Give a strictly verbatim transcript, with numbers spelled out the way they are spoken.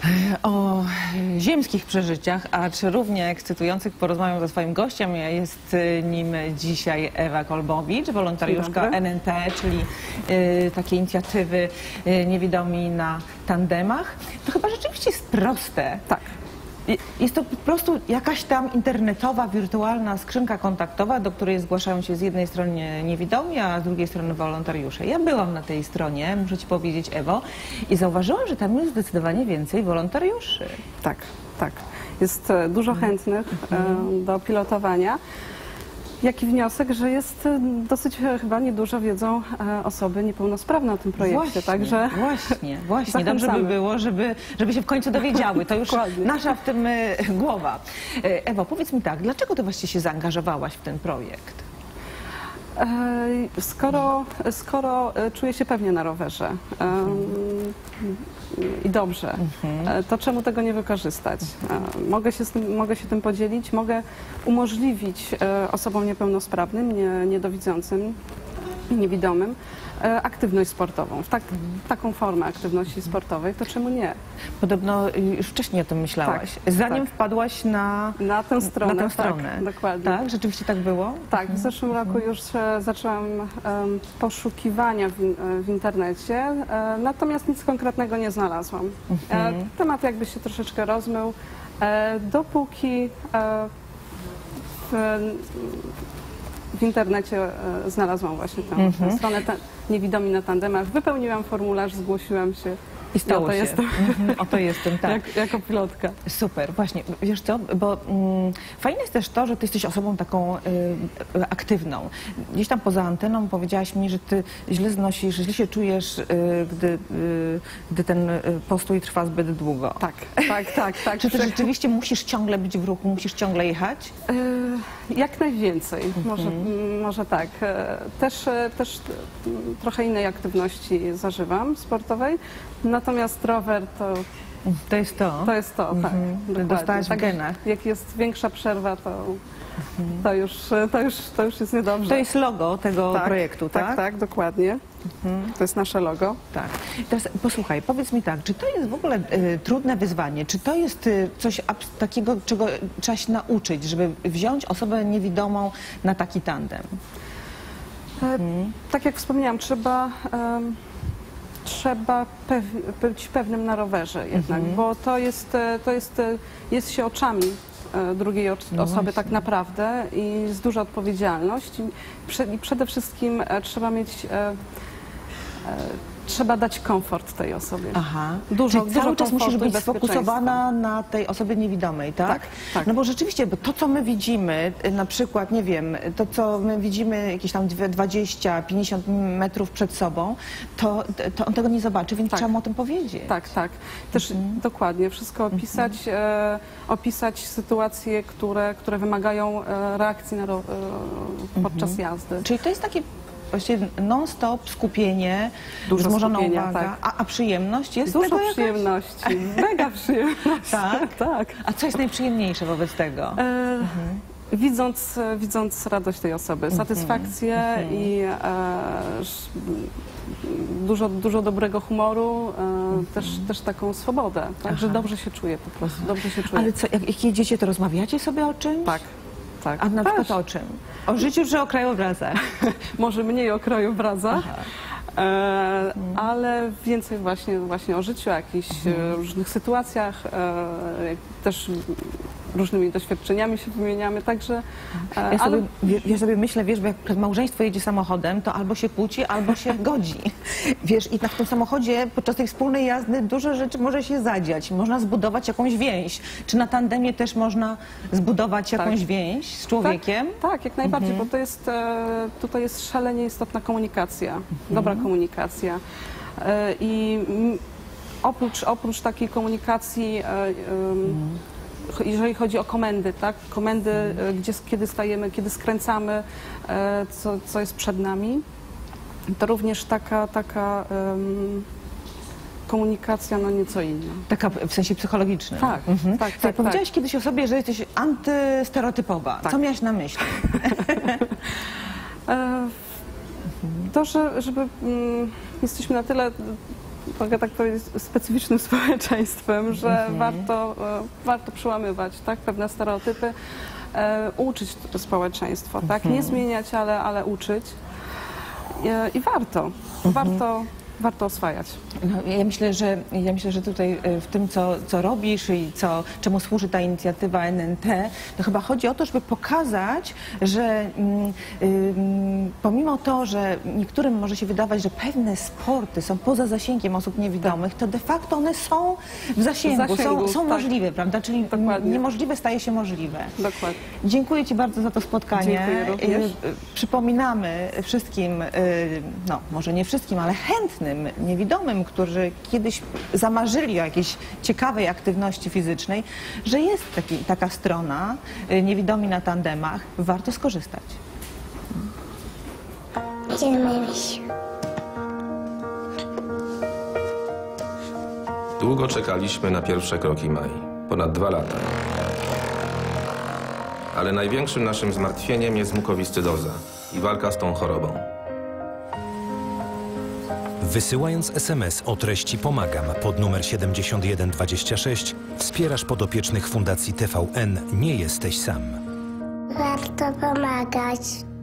O ziemskich przeżyciach, acz równie ekscytujących porozmawiam ze swoim gościem. Jest nim dzisiaj Ewa Kolbowicz, wolontariuszka N N T, czyli y, takiej inicjatywy y, Niewidomi na tandemach. To chyba rzeczywiście jest proste. Tak. Jest to po prostu jakaś tam internetowa, wirtualna skrzynka kontaktowa, do której zgłaszają się z jednej strony niewidomi, a z drugiej strony wolontariusze. Ja byłam na tej stronie, muszę Ci powiedzieć, Ewo, i zauważyłam, że tam jest zdecydowanie więcej wolontariuszy. Tak, tak. Jest dużo chętnych mhm. do pilotowania. Jaki wniosek, że jest dosyć chyba niedużo wiedzą osoby niepełnosprawne o tym projekcie. Właśnie, także właśnie, właśnie. Dobrze by było, żeby, żeby się w końcu dowiedziały. To już nasza w tym głowa. Ewo, powiedz mi tak, dlaczego Ty właściwie się zaangażowałaś w ten projekt? Skoro, skoro czuję się pewnie na rowerze um, i dobrze, mhm. to czemu tego nie wykorzystać? Mogę się, z tym, mogę się tym podzielić, mogę umożliwić osobom niepełnosprawnym, nie, niedowidzącym i niewidomym aktywność sportową, w tak, taką formę aktywności sportowej, to czemu nie? Podobno już wcześniej o tym myślałaś, tak, zanim tak. wpadłaś na, na tę stronę. Na tę stronę. Tak, dokładnie. Tak? Rzeczywiście tak było? Tak, w zeszłym mhm. roku już zaczęłam um, poszukiwania w, w internecie, e, natomiast nic konkretnego nie znalazłam. Mhm. E, temat jakby się troszeczkę rozmył, e, dopóki e, w, w internecie e, znalazłam właśnie tę, mhm. tę stronę ta, Niewidomi na tandemach. Wypełniłam formularz, zgłosiłam się. I stało oto się. Jestem. Mhm, oto jestem, tak. Jak, jako pilotka. Super, właśnie. Wiesz co, bo mm, fajne jest też to, że Ty jesteś osobą taką y, aktywną. Gdzieś tam poza anteną powiedziałaś mi, że Ty źle znosisz, źle się czujesz, y, gdy, y, gdy ten postój trwa zbyt długo. Tak, tak, tak. tak. Czy Ty rzeczywiście musisz ciągle być w ruchu, musisz ciągle jechać? Y, jak najwięcej, mhm. może, może tak. Też, też trochę innej aktywności zażywam, sportowej. Natomiast rower to... To jest to? To jest to, tak. Mhm. Dostałaś tak, w genach. Jak jest większa przerwa, to, to, już, to, już, to już jest niedobrze. To jest logo tego tak, projektu, tak? Tak, tak, dokładnie. Mhm. To jest nasze logo. Tak. Teraz posłuchaj, powiedz mi tak, czy to jest w ogóle y, trudne wyzwanie? Czy to jest y, coś takiego, czego trzeba się nauczyć, żeby wziąć osobę niewidomą na taki tandem? Mhm. Tak jak wspomniałam, trzeba... Um, Trzeba pew być pewnym na rowerze jednak, mhm. bo to jest, to jest, jest się oczami drugiej osoby no tak naprawdę i jest duża odpowiedzialność i, prze, i przede wszystkim trzeba mieć, e, e, trzeba dać komfort tej osobie. Aha. Dużo, Czyli dużo cały czas musisz być sfokusowana na tej osobie niewidomej, tak? Tak, tak? No bo rzeczywiście, bo to co my widzimy, na przykład, nie wiem, to co my widzimy jakieś tam dwadzieścia pięćdziesiąt metrów przed sobą, to, to on tego nie zobaczy, więc tak. trzeba mu o tym powiedzieć. Tak, tak. Też mhm. dokładnie, wszystko opisać, mhm. e, opisać sytuacje, które, które wymagają e, reakcji na ro, e, podczas mhm. jazdy. Czyli to jest takie właściwie non-stop skupienie, dużo wzmożona skupienia, uwaga, tak. a, a przyjemność jest dużo tego przyjemności, mega przyjemność. Tak? Tak. A co jest najprzyjemniejsze wobec tego? E, mhm. widząc, widząc radość tej osoby, satysfakcję mhm. i e, dużo, dużo dobrego humoru, e, mhm. też, też taką swobodę, tak? Że dobrze się czuje po prostu, dobrze się czuje. Ale co, jak, jak jedziecie, to rozmawiacie sobie o czymś? Tak. Tak. A na przykład o czym? O życiu czy o krajobrazach? Może mniej o krajobrazach, e, ale więcej właśnie, właśnie o życiu, o jakichś mhm. różnych sytuacjach, e, też różnymi doświadczeniami się wymieniamy, także... Ja, ale... sobie, ja sobie myślę, wiesz, bo jak małżeństwo jedzie samochodem, to albo się kłóci, albo się godzi. Wiesz, i tak w tym samochodzie podczas tej wspólnej jazdy dużo rzeczy może się zadziać. Można zbudować jakąś więź. Czy na tandemie też można zbudować jakąś tak. więź z człowiekiem? Tak, tak jak najbardziej, mhm. bo to jest, tutaj jest szalenie istotna komunikacja, mhm. dobra komunikacja. I oprócz, oprócz takiej komunikacji mhm. jeżeli chodzi o komendy, tak? Komendy, hmm. gdzie, kiedy stajemy, kiedy skręcamy, co, co jest przed nami, to również taka, taka um, komunikacja no nieco inna. Taka w sensie psychologicznym? Tak, mhm. tak, tak, tak. Powiedziałaś tak. kiedyś o sobie, że jesteś antystereotypowa. Tak. Co miałaś na myśli? To, że, żeby um, jesteśmy na tyle mogę tak powiedzieć, specyficznym społeczeństwem, że Mhm. warto, e, warto przełamywać tak, pewne stereotypy, e, uczyć to społeczeństwo, tak? Nie zmieniać, ale, ale uczyć. E, I warto, warto, warto oswajać. No, ja myślę, że ja myślę, że tutaj y, w tym, co, co robisz i co, czemu służy ta inicjatywa N N T, to chyba chodzi o to, żeby pokazać, że mm, ym, pomimo to, że niektórym może się wydawać, że pewne sporty są poza zasięgiem osób niewidomych, to de facto one są w zasięgu, zasięgu, są, są tak. możliwe, prawda? Czyli Dokładnie. niemożliwe staje się możliwe. Dokładnie. Dziękuję Ci bardzo za to spotkanie. Dziękuję również. Y, y, Przypominamy wszystkim, y, no może nie wszystkim, ale chętnym, niewidomym, którzy kiedyś zamarzyli o jakiejś ciekawej aktywności fizycznej, że jest taki, taka strona y, Niewidomi na tandemach. Warto skorzystać. Idziemy, misiu. Długo czekaliśmy na pierwsze kroki Mai. Ponad dwa lata. Ale największym naszym zmartwieniem jest mukowiscydoza i walka z tą chorobą. Wysyłając S M S o treści Pomagam pod numer siedemdziesiąt jeden dwadzieścia sześć wspierasz podopiecznych Fundacji T V N Nie jesteś sam. Warto pomagać.